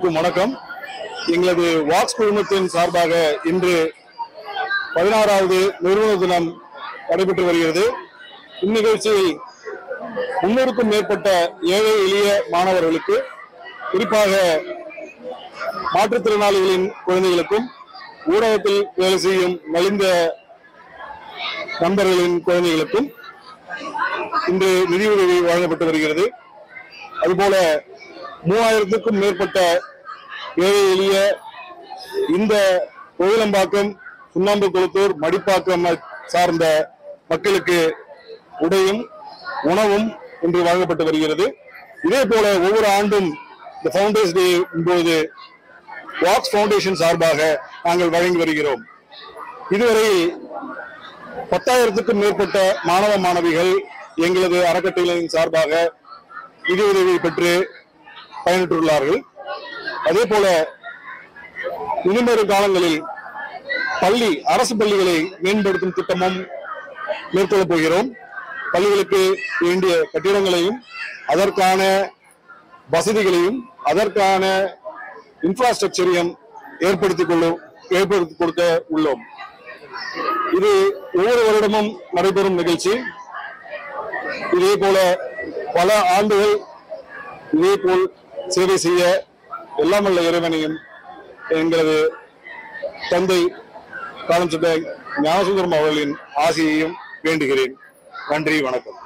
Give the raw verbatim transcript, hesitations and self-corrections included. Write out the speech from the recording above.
அனைவருக்கும் வணக்கம். எங்களது வாக்ஸ் குழுமத்தின் சார்பாக இன்று பதினாறாவது நிறுவன தினம் நடைபெற்று வருகிறது. இந்நிகழ்ச்சியை முன்னூறுக்கும் மேற்பட்ட ஏழை எளிய மாணவர்களுக்கு, குறிப்பாக மாற்றுத்திறனாளிகளின் குழந்தைகளுக்கும், ஊடகத்தில் வேலை செய்யும் நலிந்த நண்பர்களின் குழந்தைகளுக்கும் இன்று நிதியுதவி வழங்கப்பட்டு வருகிறது. அதுபோல மூவாயிரத்துக்கும் மேற்பட்ட ஏழை எளிய இந்த கோயிலம்பாக்கம், சுண்ணாம்பு குளத்தூர், மடிப்பாக்கம் சார்ந்த மக்களுக்கு உடையும் உணவும் இன்று வழங்கப்பட்டு வருகிறது. இதே போல ஒவ்வொரு ஆண்டும் இந்த ஃபவுண்டர்ஸ் டே போது வாக்ஸ் ஃபவுண்டேஷன் சார்பாக நாங்கள் வழங்கி வருகிறோம். இதுவரை பத்தாயிரத்துக்கும் மேற்பட்ட மாணவ மாணவிகள் எங்களது அறக்கட்டளையின் சார்பாக நிதியுதவி பெற்று பயணித்துள்ளார்கள். அதே போல இனிவரும் காலங்களில் பள்ளி அரசு பள்ளிகளை மேம்படுத்தும் திட்டமும் மேற்கொள்ளப் போகிறோம். பள்ளிகளுக்கு வேண்டிய கட்டிடங்களையும் அதற்கான வசதிகளையும் அதற்கான இன்ஃப்ராஸ்ட்ரக்சரையும் ஏற்படுத்திக் கொள்ளும் ஏற்படுத்தி கொடுக்க உள்ளோம். இது ஒவ்வொரு வருடமும் நடைபெறும் நிகழ்ச்சி. இதே போல பல ஆண்டுகள் இதே போல் சேவை செய்ய எல்லாம் வல்ல இறைவனையும் எங்களது தந்தை காலம் சென்ற ஞானசுந்தரம் அவர்களின் ஆசையையும் வேண்டுகிறேன். நன்றி, வணக்கம்.